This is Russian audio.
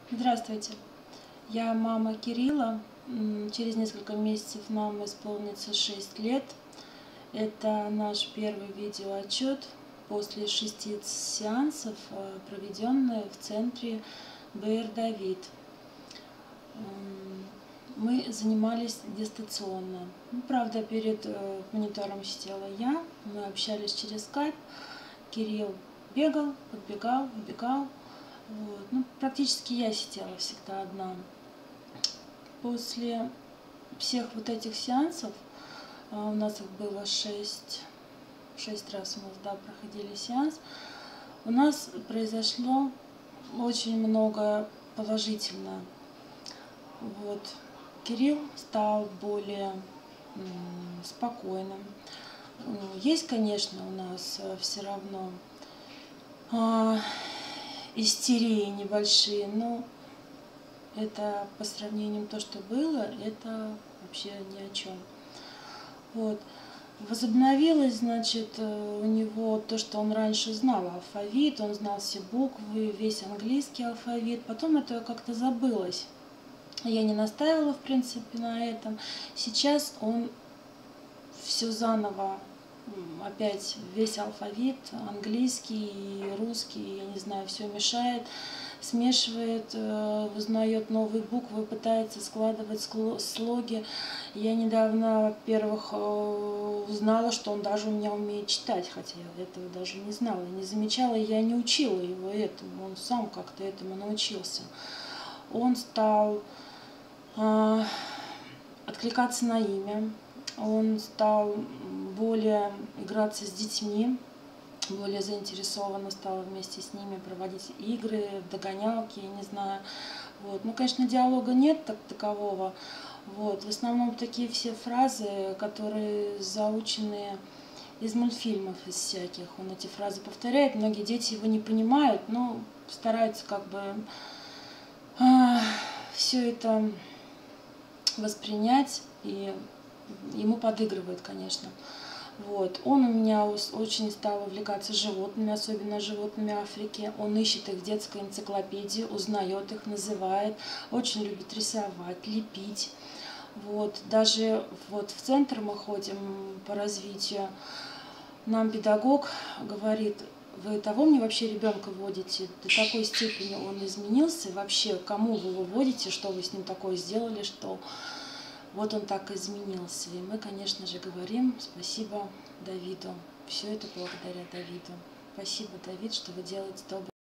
Здравствуйте, я мама Кирилла. Через несколько месяцев нам исполнится 6 лет. Это наш первый видеоотчет после 6 сеансов, проведенных в центре БР Давид. Мы занимались дистанционно. Правда, перед монитором сидела я, мы общались через скайп. Кирилл бегал, подбегал, убегал. Практически я сидела всегда одна. После всех вот этих сеансов, у нас их было 6 раз у нас, проходили сеанс, у нас произошло очень много положительного. Кирилл стал более спокойным. Есть, конечно, у нас все равно истерии небольшие, но это по сравнению с то, что было, это вообще ни о чем. Возобновилось, значит, у него то, что он раньше знал алфавит, он знал все буквы, весь английский алфавит. Потом это как-то забылось. Я не настаивала, в принципе, на этом. Сейчас он все заново, опять весь алфавит, английский и русский, я не знаю, все мешает, смешивает, узнает новые буквы, пытается складывать слоги. Я недавно, во-первых, узнала, что он даже у меня умеет читать, хотя я этого даже не знала, не замечала, я не учила его этому, он сам как-то этому научился. Он стал откликаться на имя, он стал более играться с детьми, более заинтересованно стал вместе с ними проводить игры, догонялки, я не знаю. Конечно, диалога нет такового. В основном такие все фразы, которые заучены из мультфильмов, из всяких. Он эти фразы повторяет, многие дети его не понимают, но стараются все это воспринять, и ему подыгрывают, конечно. Он у меня очень стал увлекаться животными, особенно животными Африки. Он ищет их в детской энциклопедии, узнает их, называет, очень любит рисовать, лепить. Даже в центр мы ходим по развитию. Нам педагог говорит: вы того мне вообще ребенка водите? До такой степени он изменился. Вообще, кому вы его водите, что вы с ним такое сделали, что он так изменился. И мы, конечно же, говорим спасибо Давиду. Все это благодаря Давиду. Спасибо, Давид, что вы делаете доброе.